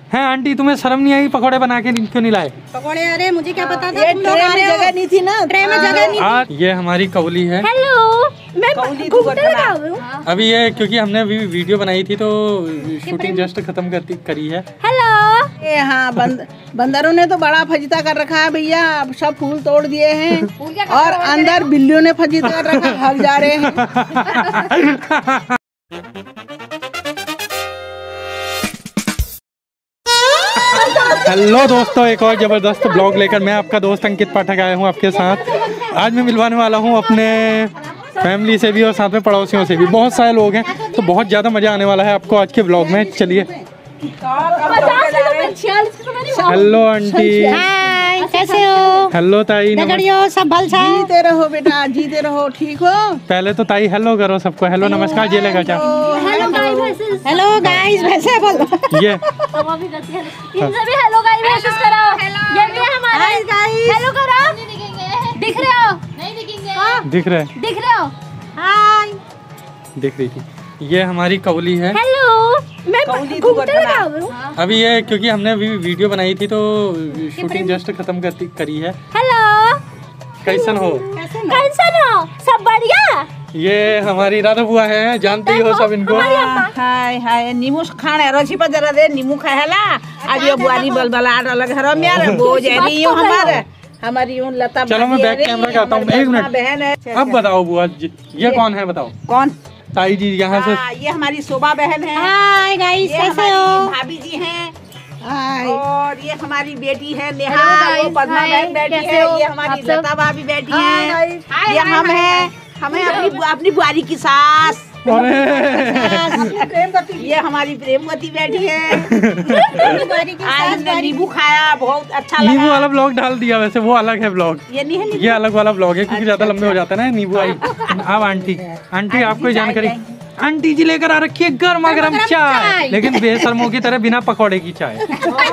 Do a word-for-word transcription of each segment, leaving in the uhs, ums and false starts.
हैं आंटी, तुम्हें शर्म नहीं आई पकौड़े बना के क्यों नहीं लाए? पकौड़े? अरे मुझे क्या पता था, ये ट्रे में जगह नहीं थी ना, ट्रे में जगह नहीं थी। ये हमारी कौली है। हेलो, मैं घूमते लगा हूँ। अभी ये क्योंकि हमने अभी वीडियो बनाई थी तो शूटिंग जस्ट खत्म करती करी है। हेलो। ये हाँ, बंद, बंदरों ने तो बड़ा फजीता कर रखा है भैया, अब सब फूल तोड़ दिए हैं और अंदर बिल्लियों ने फजीता कर रखा, भाग जा रहे हैं। हेलो दोस्तों, एक और जबरदस्त ब्लॉग लेकर मैं आपका दोस्त अंकित पाठक आया हूँ आपके साथ। आज मैं मिलवाने वाला हूँ अपने फैमिली से भी और साथ में पड़ोसियों से भी। बहुत सारे लोग हैं तो बहुत ज़्यादा मज़ा आने वाला है आपको आज के ब्लॉग में। चलिए। हेलो आंटी, कैसे हो? हेलो ताई, संभल सा। जीते रहो बेटा, जीते रहो, ठीक हो? पहले तो ताई हेलो करो सबको। हेलो नमस्कार जे लेगा क्या? हेलो गाइस, वैसे बोलो। ये इनसे भी हेलो गाइस मैसेज कराओ। ये भी हमारा गाइस, हेलो करो। दिख रहे हो? नहीं दिखेंगे। दिख रहे दिख रहे हो? हाय। दिख रही थी। ये हमारी कौली है। हेलो, मैं घूमते लगा हूँ। अभी ये क्योंकि हमने अभी वीडियो बनाई थी तो शूटिंग जस्ट खत्म करती करी है। हेलो, कैसन हो? कैसन हो? सब बढ़िया। ये हमारी राधा बुआ है, जानती हो सब इनको। हाय हाय, नींबू खाने रोजी पर जरा दे, नींबू खाएला। आज ये बुआरी बलबला अलग घर में यार, बोझ है नहीं हो हमारे। हमारी यूं लता। चलो मैं बैक कैमरा करता हूँ, एक मिनट। बहन है। अब बताओ बुआ जी, ये कौन है बताओ? कौन? ताई जी यहाँ से। ये हमारी शोभा बहन है। हाय गाइस, कैसे हो? भाभी जी हैं। हाय। और ये हमारी बेटी है नेहा, वो पद्मा बहन बैठी है। ये हमारी लता भाभी बैठी है। ये हम है, हमें अपनी अपनी बुआरी की सास। ये हमारी प्रेमवती बैठी है। आज हमने नींबू खाया, बहुत अच्छा लगा। नींबू वाला ब्लॉग डाल दिया, वैसे वो अलग है ब्लॉग। ये नहीं है, ये अलग वाला ब्लॉग है क्योंकि ज्यादा लंबे हो जाते हैं ना नींबू आई। अब आंटी आंटी आपको जानकारी, आंटी जी लेकर आ रखी है गर्मा गर्म चाय, लेकिन बेशर्मों की तरह बिना पकौड़े की चाय।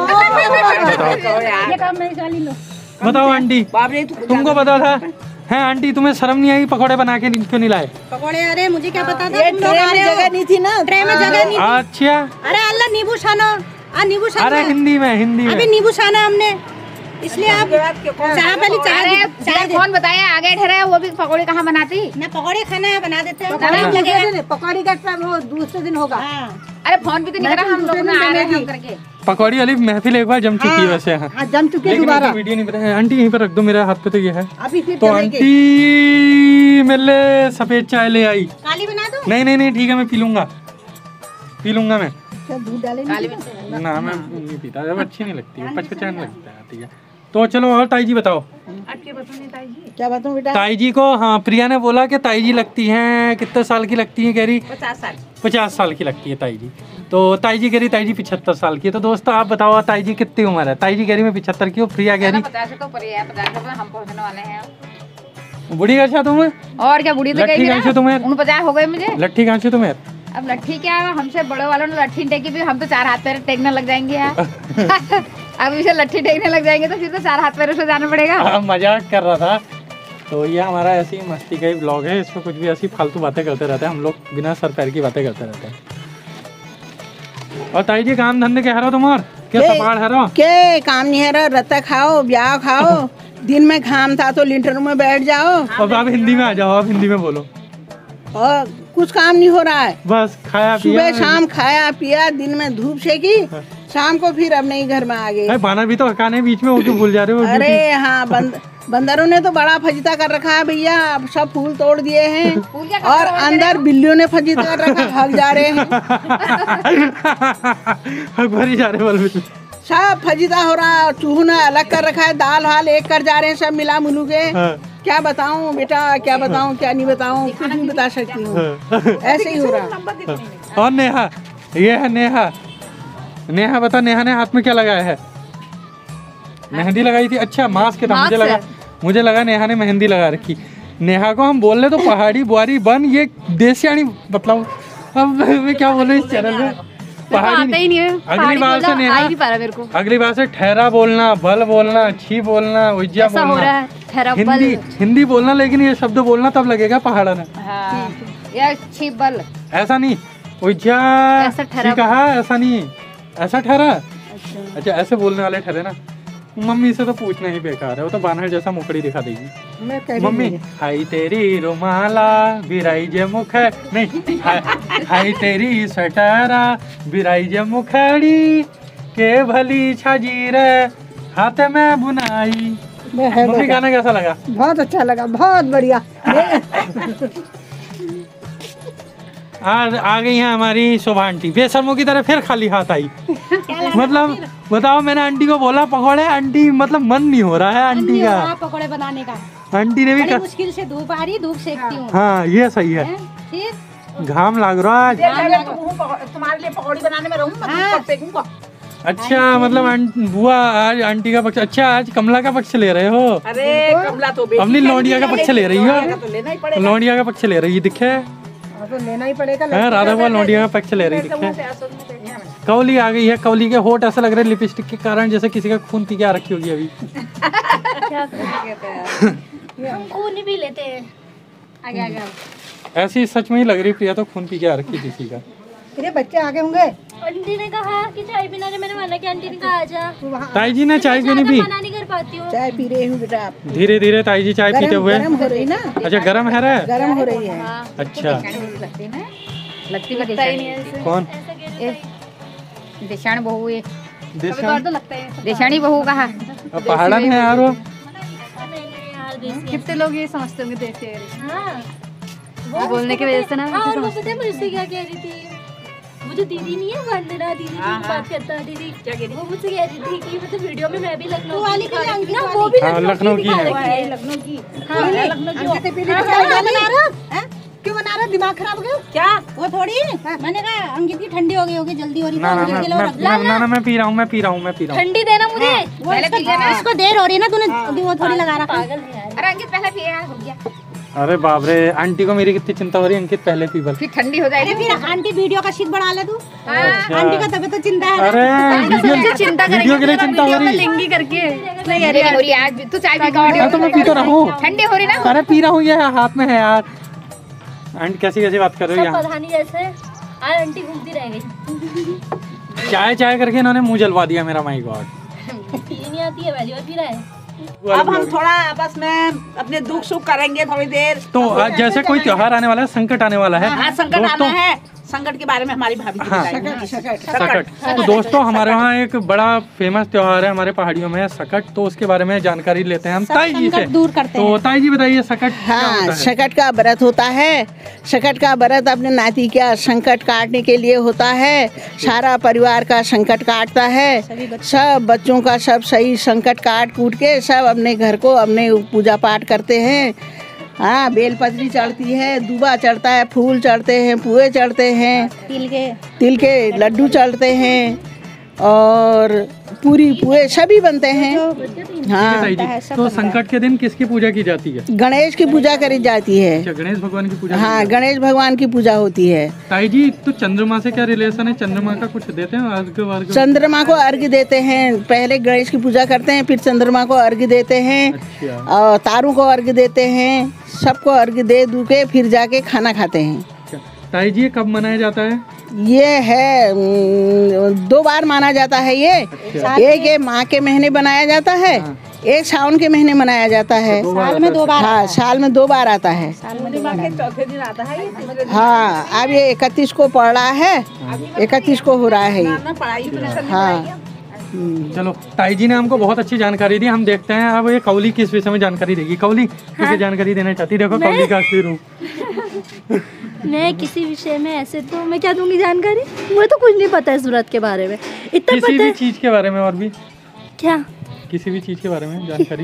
बताओ आंटी, तुमको पता था? हैं आंटी, तुम्हें शर्म नहीं आई पकौड़े बना के क्यों नहीं लाए? पकौड़े? अरे मुझे क्या पता था, ये ट्रे में जगह नहीं थी ना, ट्रे में जगह नहीं। अच्छा। अरे अल्लाह, नींबू छानो। आ नींबू छानो। अरे हिंदी में, हिंदी में। अभी नींबू छाना हमने, इसलिए आप चाय पहले चाय चाय कौन बताया आगे ठहरा वो भी पकौड़े कहाँ बनाती? ना पकौड़े खाना है, बना देते हैं। पकौड़ी का वो दूसरे दिन होगा। अरे फोन भी तो नहीं करा हम लोग ना, आ रहे हैं करके। पकौड़ी वाली महफिल एक बार जम चुकी है वैसे यहाँ। जम चुकी है दोबारा। वीडियो नहीं पता है। आंटी यहीं पर रख दो, मेरे हाथ पे तो ये है। अभी फिर तो आंटी मेरे लिए सफेद चाय ले आई। काली बना दो? नहीं नहीं नहीं, ठीक है, मैं पी लूंगा, पी लूंगा मैं। दूध डाले ना मैं नहीं पीता, जब अच्छी नहीं लगती है, पचपचान लगता है। ठीक है, तो चलो और ताई जी बताओ। क्या बताऊं बेटा? ताई जी को, हाँ, प्रिया ने बोला कि ताई जी लगती हैं, कितने साल की लगती हैं? कह रही पचास साल पचास साल की लगती है ताई जी। तो ताई जी कह रही ताई जी पिछहत्तर साल की है। तो दोस्तों आप बताओ ताई जी कितनी उम्र है? ताई जी कह रही मैं पिछहत्तर की हूँ, प्रिया कह रही पचास तो परी है, पचास पे हम पहुंचने वाले हैं। बुढ़ी कैसा तुम्हें? और क्या बुढ़ी तो लट्ठी कहीं कैसे तुम्हें? उन पचास हो गए मुझे। लट्ठी कैसे तुम्हें? अब लट्ठी क्या, हमसे बड़े वालों ने लट्ठी टेकी, भी हम तो चार हाथ पैर टेकने लग जाएंगे यार। अब इसे लट्ठी टेकने लग जाएंगे तो फिर तो चार हाथ पैरों से जाना पड़ेगा। मजाक कर रहा था। तो ये हमारा ऐसी मस्ती का ही ब्लॉग है, इसमें कुछ भी ऐसी फालतू बातें करते रहते हैं हम लोग, बिना सर पैर की बातें करते रहते हैं। और ताई जी काम धंधे के हरो तुम्हार क्या सपाड़ हरो? के काम नहीं है, रत्ता खाओ, ब्याह खाओ। दिन में घाम था तो लिंटर में बैठ जाओ। अब आप हिंदी में आ जाओ, आप हिंदी में बोलो। और कुछ काम नहीं हो रहा है, बस खाया पिया, सुबह शाम खाया पिया, दिन में धूप सेकी, शाम को फिर अब नहीं घर में आ गए। बाना भी तो हकाने बीच में, वो क्यों भूल जा रहे हो? अरे हाँ, बंद, बंदरों ने तो बड़ा फजीता कर रखा है भैया, अब सब फूल तोड़ दिए हैं और अंदर बिल्लियों ने फजीता कर रखा, भाग जा रहे हैं। भरी जा रहे बल सब फजीता हो रहा है, चूहू ने अलग कर रखा है, दाल हाल एक कर जा रहे हैं सब मिला मिलू के। हाँ। क्या बताऊं बेटा, क्या बताऊं क्या नहीं बताऊं, कुछ नहीं बता सकती हूँ। ऐसे ही हो रहा है। और नेहा, ये है नेहा। नेहा बता, नेहा ने हाथ में क्या लगाया है? मेहंदी लगाई थी। अच्छा, मास्क था, मुझे लगा मुझे लगा नेहा ने मेहंदी लगा रखी। नेहा को हम बोल रहे तो पहाड़ी बुआरी बन, ये देसियानी मतलब अब मैं क्या बोलूं इस चैनल में, पहाड़ी ही नहीं है। अगली बार से नेहा, मेरे को अगली बार से ठहरा बोलना, बल बोलना, छी बोलना, उज्जा बोलना, हिंदी हिंदी बोलना, लेकिन ये शब्द बोलना तब लगेगा पहाड़ा ने। हाँ। या छी बल, ऐसा नहीं उज्जा छी कहा, ऐसा नहीं, ऐसा ठहरा अच्छा ऐसे बोलने वाले ठहरे ना। मम्मी से तो पूछना ही बेकार है, वो तो बानर जैसा मुखड़ी दिखा देगी। मैं कह मम्मी हाय तेरी रुमाला बिराई जे मुख नहीं हाय, हाय तेरी स्वेटरा बिराई जे मुखड़ी के भली छाजी रे हाथ में बुनाई। मम्मी गाना कैसा लगा? बहुत अच्छा लगा, बहुत बढ़िया। आज आ गई है हमारी शोभा आंटी, बेशर्मों की तरह फिर खाली हाथ आई। मतलब बताओ, मैंने आंटी को बोला पकौड़े, आंटी मतलब मन नहीं हो रहा है आंटी का पकौड़े बनाने का। आंटी ने भी बड़ी कर... मुश्किल से धूप आ रही, धूप सेकती हूँ। हाँ ये सही है, फिर घाम लाग रहा है आज। तुम्हारे लिए पकौड़ी बनाने में रहूंगा। अच्छा मतलब आंट- बुआ आज आंटी का पक्ष, अच्छा आज कमला का पक्ष ले रहे हो? अरे कमला तो बेटी अपनी लौंडिया का पक्ष ले रही हो? तो लेना ही पड़ेगा, लौंडिया का पक्ष ले रही है दिखे तो लेना ही पड़ेगा। है। राधा बुआ लौंडिया का पक्ष ले रही दिखे। कौली आ गई है, कौली के होठ ऐसा लग रहा है लिपस्टिक के कारण जैसे किसी का खून पी के आ रखी होगी अभी। हम खून भी लेते हैं। आगे आगे ऐसी सच में ही लग रही प्रिया तो खून पी के आ रखी किसी का। तेरे बच्चे आगे होंगे। आंटी ने कहा कि चाय पीना है, मैंने मना किया। आंटी ने कहा आजा। ताई जी ने चाय क्यों नहीं पी? मना नहीं कर पाती हूँ। चाय पी रही हूँ बेटा आप। धीरे धीरे ताई जी चाय पीते हुए। गरम हो रही ना, अच्छा गरम है रे? गरम हो रही है। अच्छा लगती है ना, लगती है देशानी। कौन? देशानी बहू है, देशान? देशानी बहू कहा। अब पहाड़ा में है यार वो। कितने लोग ये समझते होंगे देश से हाँ, वो बोलने की वजह से ना। हाँ, और वो पता है मुझसे क्या कह रही थी? वो जो दीदी नहीं है, वंदना दीदी जो बात करता है, दीदी क्या कह रही? वो मुझसे कह रही थी कि मतलब वीडियो में मैं भी लखनऊ वाली ना, वो भी हाँ लखनऊ की है। लखनऊ की। हाँ, क्यों बना रहा? दिमाग खराब हो गया क्या? वो थोड़ी मैंने कहा अंकित की ठंडी हो गई होगी, जल्दी हो रही ना ना मैं मैं- ना ना मैं पी रहा हूँ, मैं पी रहा हूँ, मैं पी रहा हूँ। ठंडी देना मुझे। वो पहले पी लेना। इसको देर हो रही है ना, तूने अभी वो थोड़ी लगा रखा। अरे अंकित पहले पिया हो गया, अरे बाप रे, आंटी को मेरी कितनी चिंता हो रही है। अंकित पहले पी बल। फिर ठंडी हो जाएगी। अरे फिर आंटी वीडियो का शीट बढ़ा ले तू। अच्छा। आंटी का तबीयत तो चिंता है। अरे वीडियो चिंता वीडियो के लिए चिंता हो रही है। लिंगी करके नहीं हो रही आज तू चाय पी हाँ, तो मैं पी तो रहा हूँ। ठंडी हो रही ना। अरे पी रहा हूँ, ये हाथ में है यार। आंटी कैसी कैसी बात कर रही हो यहाँ? पधानी जैसे आज आंटी घूमती रह गई। चाय चाय करके इन्होंने मुंह जलवा दिया मेरा। माई गॉड, पी नहीं आती है, पहली बार पी रहा है। अब हम थोड़ा आपस में अपने दुख सुख करेंगे थोड़ी देर। तो आज जैसे कोई त्योहार आने वाला है, संकट आने वाला है हाँ, संकट आना है। संकट के बारे में हमारी भाभी जी हाँ, बताएंगी। सकट। तो दोस्तों हमारे वहाँ एक बड़ा फेमस त्योहार है हमारे पहाड़ियों में, सकट। तो उसके बारे में जानकारी लेते हैं हम ताई जी से। दूर करते तो ताई जी बताइए सकट क्या हाँ, होता है? संकट का व्रत होता है। संकट का व्रत अपने नाती का संकट काटने के लिए होता है। सारा परिवार का संकट काटता है, सब बच्चों का सब सही संकट काट कूट के सब अपने घर को अपने पूजा पाठ करते हैं। हाँ, बेलपत्री चढ़ती है, दूबा चढ़ता है, फूल चढ़ते हैं, पुए चढ़ते हैं, तिल के तिल के लड्डू चढ़ते हैं और पूरी पुए सभी बनते हैं। हाँ, ताई जी, तो संकट के दिन किसकी पूजा की जाती है? गणेश की पूजा करी जाती है। अच्छा, गणेश भगवान की पूजा। हाँ, गणेश भगवान की पूजा होती है। ताई जी, तो चंद्रमा से क्या रिलेशन है? चंद्रमा का कुछ देते हैं अर्घ वर्घ? चंद्रमा को अर्घ्य देते हैं। पहले गणेश की पूजा करते हैं, फिर चंद्रमा को अर्घ्य देते हैं अच्छा और तारों को अर्घ्य देते हैं। सबको अर्घ्य दे दू के फिर जाके खाना खाते हैं। अच्छा। ताई जी, ये कब मनाया जाता है? ये है अम, दो बार माना जाता है ये। एक ये माह के महीने बनाया जाता है, एक सावन के महीने मनाया जाता है। साल में दो बार। हाँ, साल में दो बार आता है। चौथे दिन आता है। हाँ, अब ये इकतीस को पड़ रहा है, इकतीस को हो रहा है ये। हाँ, चलो, ताई जी ने हमको बहुत अच्छी जानकारी दी। हम देखते हैं अब ये कौली किस विषय में जानकारी देगी। कौली हाँ? जानकारी देना चाहती? देखो कौली का असली रूप। मैं किसी विषय में ऐसे तो मैं क्या दूंगी जानकारी, मुझे तो कुछ नहीं पता है इस व्रत के बारे में। इतना किसी पता भी है चीज के बारे में। और भी क्या? किसी भी चीज के बारे में जानकारी?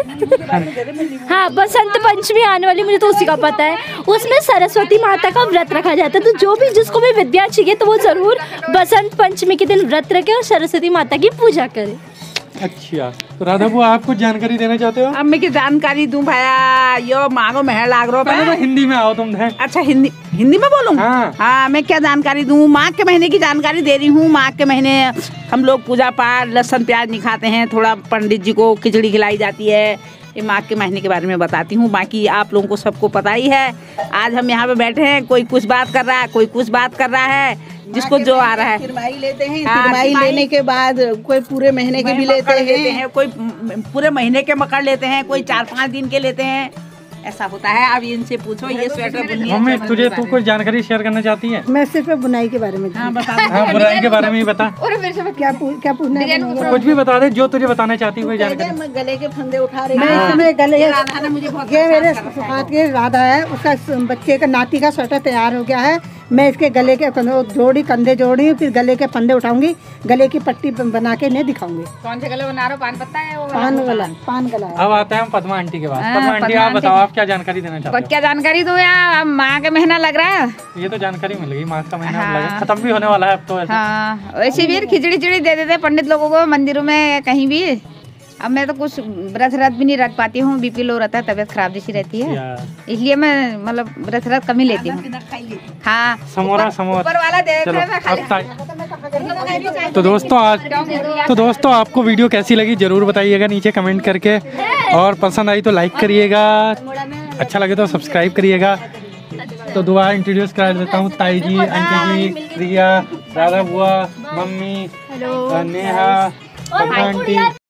हाँ, बसंत पंचमी आने वाली, मुझे तो उसी का पता है। उसमें सरस्वती माता का व्रत रखा जाता है। तो जो भी जिसको भी विद्या चाहिए तो वो जरूर बसंत पंचमी के दिन व्रत रखे और सरस्वती माता की पूजा करे। अच्छा, तो राधा बुआ आप कुछ जानकारी देना चाहते हो? अब मैं की जानकारी दूं भाया, यो मांगो महल लाग रो। पहले तो हिंदी में आओ तुम। अच्छा, हिंदी हिंदी में बोलूं? हाँ। हाँ, मैं क्या जानकारी दूं? माघ के महीने की जानकारी दे रही हूँ। माघ के महीने हम लोग पूजा पाठ, लहसुन प्याज नहीं खाते हैं। थोड़ा पंडित जी को खिचड़ी खिलाई जाती है, ये माघ के महीने के बारे में बताती हूँ। बाकी आप लोगों को सबको पता ही है। आज हम यहाँ पे बैठे हैं, कोई कुछ बात कर रहा है, कोई कुछ बात कर रहा है, जिसको जो आ रहा है। तिरमाही लेते हैं, तिरमाही लेने के बाद कोई पूरे महीने के भी लेते हैं, कोई पूरे महीने के मकड़ लेते हैं, कोई चार पाँच दिन के लेते हैं, ऐसा होता है। अब इनसे पूछो ये स्वेटर बुननी है। मम्मी तुझे तू कुछ जानकारी शेयर करना चाहती है? मैं सिर्फ बुनाई के बारे में। हाँ बता। हाँ बुनाई के बारे में ही बता। क्या पू- क्या पूछना है? कुछ भी बता दे जो तुझे बताना चाहती है, कोई जानकारी। मैं गले के फंदे उठा रही मैं हूँ। इस समय गले राधा ने मुझे बहुत ये मेरे हाथ के राधा है, उसका बच्चे का नाती का स्वेटर तैयार हो गया है। मैं इसके गले के कंधे जोड़ी कंधे जोड़ी फिर गले के फंदे उठाऊंगी, गले की पट्टी बना के इन्हें दिखाऊंगी। कौन से गले बना रहे हो? पान पत्ता है वो? पान गला, पान गला है। अब आते हैं हम पद्मा आंटी के पास। हाँ, पद्मा आंटी पद्मा आप आंटी। बताओ, आप क्या जानकारी देना चाहते क्या जानकारी दूं यार? अब माँ का महीना लग रहा है। हो? ये तो जानकारी मिल गई, माघ का महीना हाँ। लगा, खत्म भी होने वाला है अब तो ऐसे। हाँ वैसे भी खिचड़ी चिड़ी दे देते पंडित लोगों को मंदिरों में कहीं भी। अब मैं तो कुछ व्रत व्रत भी नहीं रख पाती हूँ, बीपी लो रहता है, तबीयत खराब जैसी रहती है, यार। इसलिए मैं मतलब व्रत व्रत कम ही लेती हूँ। हाँ समोरा समोरा ऊपर वाला दे चलो देता है, खा अब ताई- तो दोस्तों आज तो दोस्तों आपको वीडियो कैसी लगी जरूर बताइएगा नीचे कमेंट करके, और पसंद आई तो लाइक करिएगा, अच्छा लगे तो सब्सक्राइब करिएगा। तो दुआ इंट्रोड्यूस करा देता हूँ, ताई जी, आंटी जी, प्रिया, राधा बुआ, मम्मी, नेहा, पद्मा आंटी।